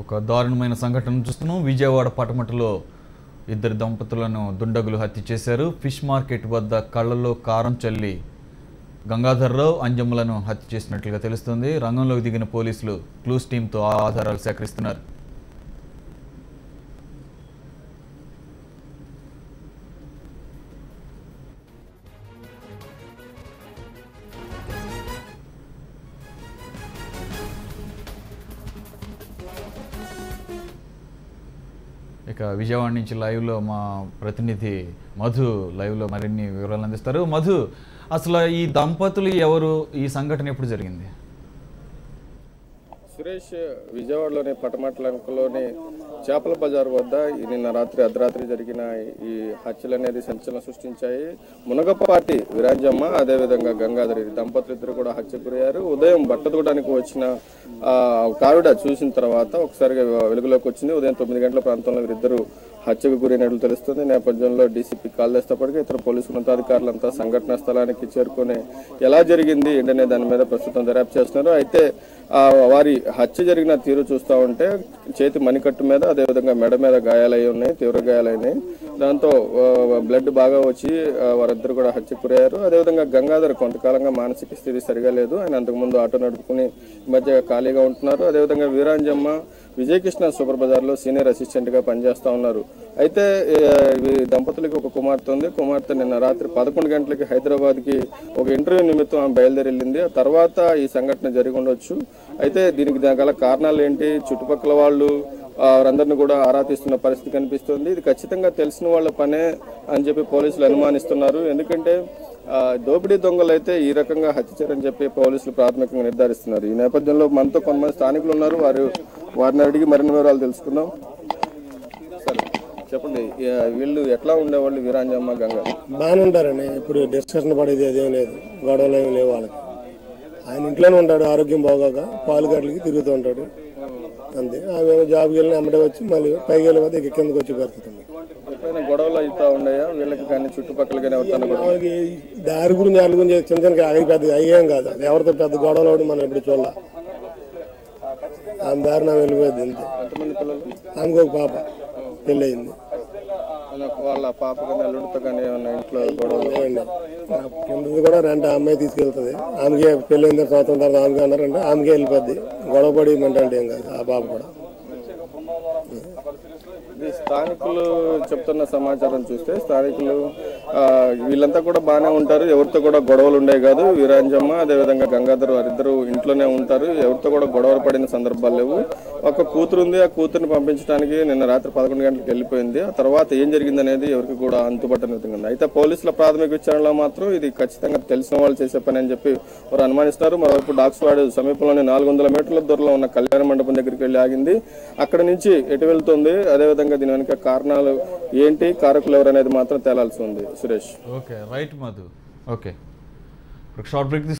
ఒక దారుణమైన సంఘటన చూస్తున్నాం. విజయవాడ పటమటలో ఇద్దరు దంపతులను దుండగులు హత్య చేశారు. ఫిష్ మార్కెట్ వద్ద కళ్ళలో కారం చల్లి గంగాధర్రావు, అంజమ్మలను హత్య చేసినట్లుగా తెలుస్తుంది. రంగంలోకి దిగిన పోలీసులు క్లూస్ టీంతో ఆధారాలు సేకరిస్తున్నారు. ఇక విజయవాడ నుంచి లైవ్లో మా ప్రతినిధి మధు లైవ్లో మరిన్ని వివరాలు అందిస్తారు. మధు, అసలు ఈ దంపతులు ఎవరు? ఈ సంఘటన ఎప్పుడు జరిగింది? సురేష్, విజయవాడలోని పటమట్లంకలోని చేపల బజార్ వద్ద నిన్న రాత్రి అర్ధరాత్రి జరిగిన ఈ హత్యలు అనేది సంచలనం సృష్టించాయి. మునగపాటి విరాంజమ్మ, అదేవిధంగా గంగాధరి దంపతులు ఇద్దరు కూడా హత్యకు గురయ్యారు. ఉదయం బట్ట దూడడానికి వచ్చిన కావిడ చూసిన తర్వాత ఒకసారిగా వెలుగులోకి వచ్చింది. ఉదయం 9 గంటల ప్రాంతంలో వీరిద్దరు హత్యకు గురైనట్లు తెలుస్తుంది. నేపథ్యంలో డీసీపీ కాల్ చేసేటప్పటికీ ఇతర పోలీసు ఉన్నతాధికారులంతా సంఘటనా స్థలానికి చేరుకుని ఎలా జరిగింది ఏంటనే దాని మీద ప్రస్తుతం దర్యాప్తు చేస్తున్నారు. అయితే వారి హత్య జరిగిన తీరు చూస్తూ ఉంటే చేతి మణికట్టు మీద, అదేవిధంగా మెడ మీద గాయాలై ఉన్నాయి, తీవ్ర గాయాలైనాయి. దాంతో బ్లడ్ బాగా వచ్చి వారిద్దరు కూడా హత్యకు గురయ్యారు. అదేవిధంగా గంగాధర్ కొంతకాలంగా మానసిక స్థితి సరిగా లేదు. ఆయన అంతకుముందు ఆటో నడుపుకుని ఈ మధ్య ఖాళీగా ఉంటున్నారు. అదేవిధంగా వీరాంజమ్మ విజయకృష్ణ సూపర్ బజార్లో సీనియర్ అసిస్టెంట్గా పనిచేస్తూ ఉన్నారు. అయితే ఈ దంపతులకి ఒక కుమార్తె ఉంది. కుమార్తె నిన్న రాత్రి 11 గంటలకి హైదరాబాద్కి ఒక ఇంటర్వ్యూ నిమిత్తం ఆమె బయలుదేరి వెళ్ళింది. ఆ తర్వాత ఈ సంఘటన జరిగి ఉండొచ్చు. అయితే దీనికి గల కారణాలు ఏంటి, చుట్టుపక్కల వాళ్ళు వారందరినీ కూడా ఆరా తీస్తున్న పరిస్థితి కనిపిస్తుంది. ఇది ఖచ్చితంగా తెలిసిన వాళ్ళ పనే అని చెప్పి పోలీసులు అనుమానిస్తున్నారు. ఎందుకంటే దోపిడీ దొంగలు అయితే ఈ రకంగా హత్య చేయరని చెప్పి పోలీసులు ప్రాథమికంగా నిర్ధారిస్తున్నారు. ఈ నేపథ్యంలో మనతో కొంతమంది స్థానికులు ఉన్నారు. వారిని అడిగి మరిన్ని వివరాలు తెలుసుకుందాం. సరే చెప్పండి, వీళ్ళు ఎట్లా ఉండేవాళ్ళు? వీరాంజమ్మ, గంగా బాగానే ఉంటారండి. ఇప్పుడు డిస్కషన్ పడేది అదేం లేదు, గొడవలు ఏమి లేవు వాళ్ళకి. ఆయన ఇంట్లోనే ఉంటాడు, ఆరోగ్యం బాగోక పాలు గట్లకి తిరుగుతూ ఉంటాడు అంతే. ఆమె జాబ్కి వెళ్ళి అమ్మడే వచ్చి మళ్ళీ పైకి వెళ్ళి పోతే కిందకి వచ్చి పరిస్థితుంది. ఎప్పుడైనా గొడవలు అవుతా ఉన్నాయా వీళ్ళకి కానీ చుట్టుపక్కల కానీ? వాళ్ళకి దారి గురించి వాళ్ళ గురించి చిన్న చిన్న అవి పెద్ద అయ్యేం కాదు. ఎవరితో పెద్ద గొడవలు అవడం మనం ఎప్పుడు చూడాల. ఆమె దారి నా వెళ్ళిపోయింది అంతే. ఎంతమంది పిల్లలు? ఆమెకు ఒక పాప పెళ్ళి అయింది. వాళ్ళ పాప కానీ అల్లుడితో కానీ ఏమన్నా ఇంట్లో గొడవలు? కిందది కూడా రెంట్ అమ్మాయి తీసుకెళ్తుంది. ఆమెకే పెళ్ళి అయిన సంవత్సరం తర్వాత ఆమెకి అన్నారంటే ఆమెకే వెళ్ళిపోద్ది. గొడవ పడి అంటే ఏం కాదు ఆ పాప కూడా. స్థానికులు చెప్తున్న సమాచారం చూస్తే స్థానికులు వీళ్ళంతా కూడా బాగానే ఉంటారు, ఎవరితో కూడా గొడవలు ఉండేవి కాదు. వీరాంజమ్మ అదేవిధంగా గంగాధర్ వారిద్దరు ఇంట్లోనే ఉంటారు, ఎవరితో కూడా గొడవలు పడిన సందర్భాలు లేవు. ఒక కూతురు ఉంది, ఆ కూతురుని పంపించడానికి నిన్న రాత్రి 11 గంటలకు వెళ్ళిపోయింది. ఆ తర్వాత ఏం జరిగింది అనేది ఎవరికి కూడా అంతుపట్టని విధంగా ఉంది. అయితే పోలీసుల ప్రాథమిక విచారణలో మాత్రం ఇది ఖచ్చితంగా తెలిసిన వాళ్ళు చేసే పని అని చెప్పి వారు అనుమానిస్తున్నారు. మరోవైపు డాక్స్వాడ్ సమీపంలోని 400 మీటర్ల దూరంలో ఉన్న కళ్యాణ మండపం దగ్గరికి వెళ్ళి ఆగింది. అక్కడ నుంచి ఎటు వెళ్తుంది, అదేవిధంగా దీని వెనుక కారణాలు ఏంటి, కారకులు ఎవరు అనేది మాత్రం తేలాల్సి ఉంది. Suresh. Okay, right Madhu. Okay, short break.